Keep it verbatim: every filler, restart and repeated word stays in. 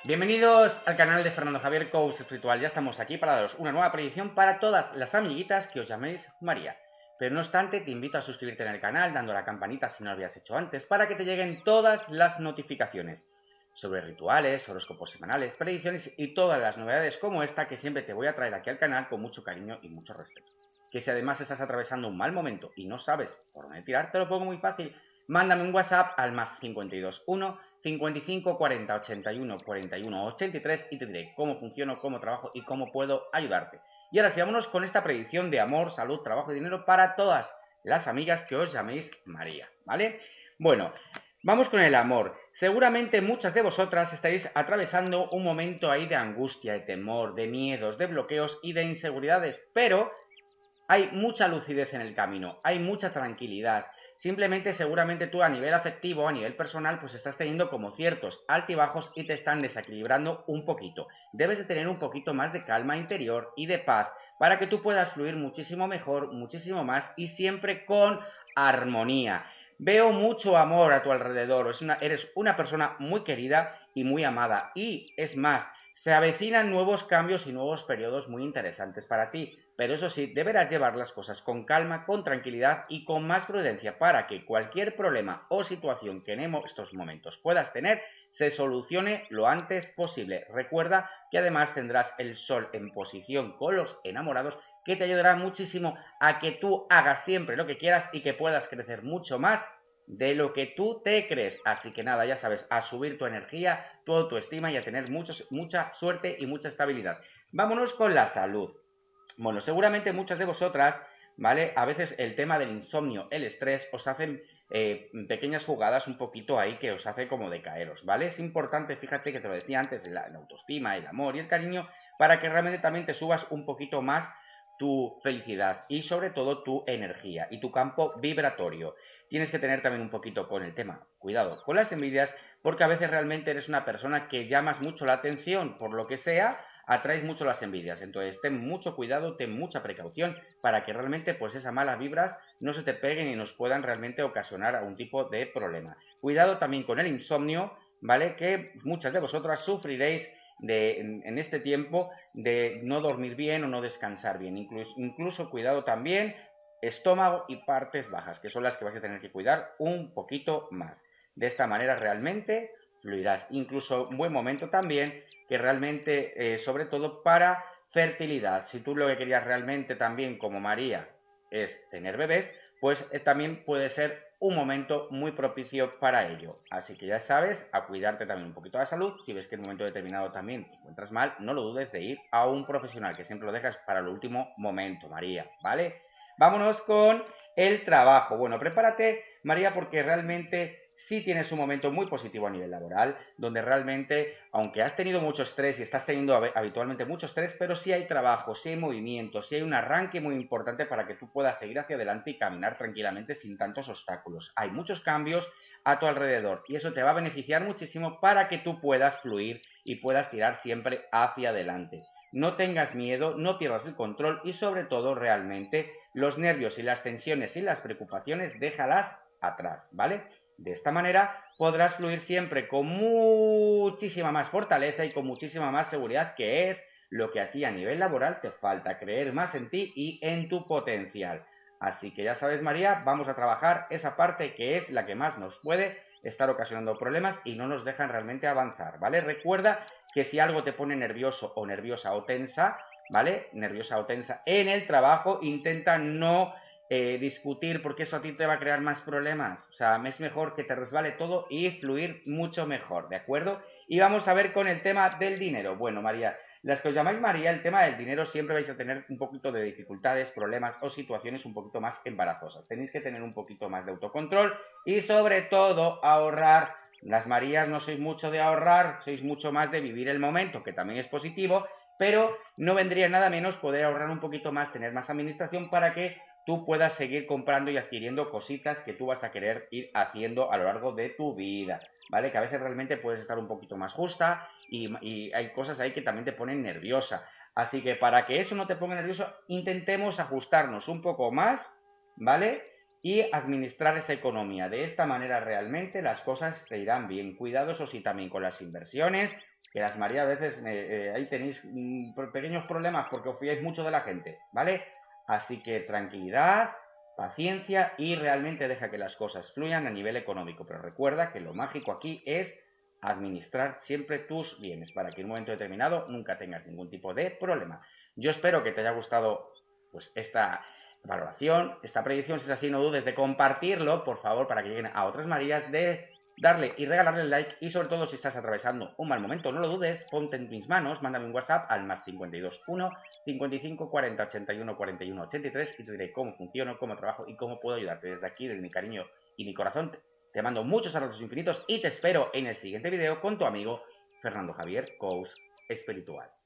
Bienvenidos al canal de Fernando Javier Coach Espiritual. Ya estamos aquí para daros una nueva predicción para todas las amiguitas que os llaméis María. Pero no obstante, te invito a suscribirte en el canal dando a la campanita si no lo habías hecho antes para que te lleguen todas las notificaciones sobre rituales, horóscopos semanales, predicciones y todas las novedades como esta que siempre te voy a traer aquí al canal con mucho cariño y mucho respeto. Que si además estás atravesando un mal momento y no sabes por dónde tirar, te lo pongo muy fácil. Mándame un WhatsApp al más cincuenta y dos uno cincuenta y cinco cuarenta ochenta y uno cuarenta y uno ochenta y tres y te diré cómo funciono, cómo trabajo y cómo puedo ayudarte. Y ahora sí, vámonos con esta predicción de amor, salud, trabajo y dinero para todas las amigas que os llaméis María, ¿vale? Bueno, vamos con el amor. Seguramente muchas de vosotras estaréis atravesando un momento ahí de angustia, de temor, de miedos, de bloqueos y de inseguridades, pero hay mucha lucidez en el camino, hay mucha tranquilidad. Simplemente seguramente tú a nivel afectivo, a nivel personal, pues estás teniendo como ciertos altibajos y te están desequilibrando un poquito. Debes de tener un poquito más de calma interior y de paz para que tú puedas fluir muchísimo mejor, muchísimo más y siempre con armonía. Veo mucho amor a tu alrededor, es una, eres una persona muy querida y muy amada. Y es más, se avecinan nuevos cambios y nuevos periodos muy interesantes para ti. Pero eso sí, deberás llevar las cosas con calma, con tranquilidad y con más prudencia para que cualquier problema o situación que en estos momentos puedas tener se solucione lo antes posible. Recuerda que además tendrás el sol en posición con los enamorados que te ayudará muchísimo a que tú hagas siempre lo que quieras y que puedas crecer mucho más de lo que tú te crees. Así que nada, ya sabes, a subir tu energía, tu autoestima y a tener muchos, mucha suerte y mucha estabilidad. Vámonos con la salud. Bueno, seguramente muchas de vosotras, ¿vale? A veces el tema del insomnio, el estrés, os hacen eh, pequeñas jugadas un poquito ahí que os hace como decaeros, ¿vale? Es importante, fíjate que te lo decía antes, la, la autoestima, el amor y el cariño, para que realmente también te subas un poquito más tu felicidad y sobre todo tu energía y tu campo vibratorio. Tienes que tener también un poquito con el tema, cuidado con las envidias, porque a veces realmente eres una persona que llamas mucho la atención por lo que sea, atraes mucho las envidias. Entonces, ten mucho cuidado, ten mucha precaución para que realmente pues esas malas vibras no se te peguen y nos puedan realmente ocasionar algún tipo de problema. Cuidado también con el insomnio, ¿vale? Que muchas de vosotras sufriréis de, en, en este tiempo de no dormir bien o no descansar bien. Incluso, incluso cuidado también estómago y partes bajas, que son las que vais a tener que cuidar un poquito más. De esta manera realmente fluirás. Incluso un buen momento también que realmente, eh, sobre todo para fertilidad. Si tú lo que querías realmente también como María es tener bebés, pues eh, también puede ser un momento muy propicio para ello. Así que ya sabes, a cuidarte también un poquito de la salud. Si ves que en un momento determinado también te encuentras mal, no lo dudes de ir a un profesional, que siempre lo dejas para el último momento, María, ¿vale? Vámonos con el trabajo. Bueno, prepárate, María, porque realmente sí tienes un momento muy positivo a nivel laboral, donde realmente, aunque has tenido mucho estrés y estás teniendo habitualmente mucho estrés, pero sí hay trabajo, sí hay movimiento, sí hay un arranque muy importante para que tú puedas seguir hacia adelante y caminar tranquilamente sin tantos obstáculos. Hay muchos cambios a tu alrededor y eso te va a beneficiar muchísimo para que tú puedas fluir y puedas tirar siempre hacia adelante. No tengas miedo, no pierdas el control y sobre todo realmente los nervios y las tensiones y las preocupaciones déjalas atrás, ¿vale? De esta manera podrás fluir siempre con muchísima más fortaleza y con muchísima más seguridad, que es lo que a ti a nivel laboral te falta, creer más en ti y en tu potencial. Así que ya sabes, María, vamos a trabajar esa parte que es la que más nos puede estar ocasionando problemas y no nos dejan realmente avanzar, ¿vale? Recuerda que si algo te pone nervioso o nerviosa o tensa, ¿vale? Nerviosa o tensa en el trabajo, intenta no eh, discutir porque eso a ti te va a crear más problemas. O sea, es mejor que te resbale todo y fluir mucho mejor, ¿de acuerdo? Y vamos a ver con el tema del dinero. Bueno, María, las que os llamáis María, el tema del dinero siempre vais a tener un poquito de dificultades, problemas o situaciones un poquito más embarazosas. Tenéis que tener un poquito más de autocontrol y sobre todo ahorrar. Las Marías no sois mucho de ahorrar, sois mucho más de vivir el momento, que también es positivo, pero no vendría nada menos poder ahorrar un poquito más, tener más administración para que tú puedas seguir comprando y adquiriendo cositas que tú vas a querer ir haciendo a lo largo de tu vida, ¿vale? Que a veces realmente puedes estar un poquito más justa y, y hay cosas ahí que también te ponen nerviosa. Así que para que eso no te ponga nervioso, intentemos ajustarnos un poco más, ¿vale? y administrar esa economía. De esta manera realmente las cosas te irán bien. Cuidado, eso sí, también con las inversiones, que las María a veces eh, eh, ahí tenéis mm, pequeños problemas porque os fiáis mucho de la gente, ¿vale? Así que tranquilidad, paciencia y realmente deja que las cosas fluyan a nivel económico. Pero recuerda que lo mágico aquí es administrar siempre tus bienes para que en un momento determinado nunca tengas ningún tipo de problema. Yo espero que te haya gustado pues esta valoración, esta predicción. Si es así, no dudes de compartirlo, por favor, para que lleguen a otras Marías, de darle y regalarle el like, y sobre todo si estás atravesando un mal momento, no lo dudes, ponte en mis manos, mándame un WhatsApp al más cincuenta y dos uno, cincuenta y cinco, cuarenta, ochenta y uno, cuarenta y uno, ochenta y tres y te diré cómo funciono, cómo trabajo y cómo puedo ayudarte. Desde aquí, desde mi cariño y mi corazón, te mando muchos abrazos infinitos y te espero en el siguiente video con tu amigo Fernando Javier, Coach Espiritual.